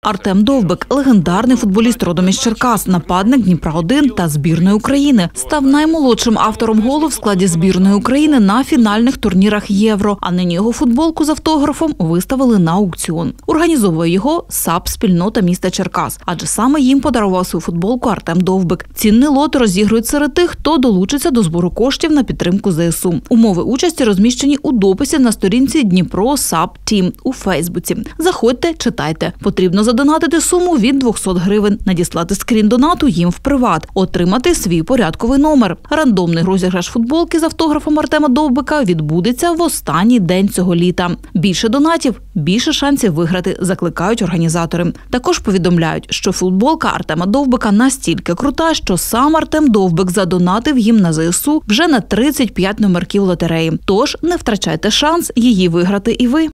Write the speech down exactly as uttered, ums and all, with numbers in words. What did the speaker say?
Артем Довбик – легендарний футболіст родом із Черкас, нападник Дніпра один та збірної України. Став наймолодшим автором голу в складі збірної України на фінальних турнірах Євро, а нині його футболку з автографом виставили на аукціон. Організовує його САП-спільнота міста Черкас, адже саме їм подарував свою футболку Артем Довбик. Цінний лот розігрують серед тих, хто долучиться до збору коштів на підтримку ЗСУ. Умови участі розміщені у дописі на сторінці Дніпро САП Тім у Фейсбуці. Заходьте, читайте. Потрібно задонатити суму від двохсот гривень, надіслати скрін донату їм в приват, отримати свій порядковий номер. Рандомний розіграш футболки з автографом Артема Довбика відбудеться в останній день цього літа. Більше донатів – більше шансів виграти, закликають організатори. Також повідомляють, що футболка Артема Довбика настільки крута, що сам Артем Довбик задонатив їм на ЗСУ вже на тридцять п'ять номерків лотереї. Тож не втрачайте шанс її виграти і ви.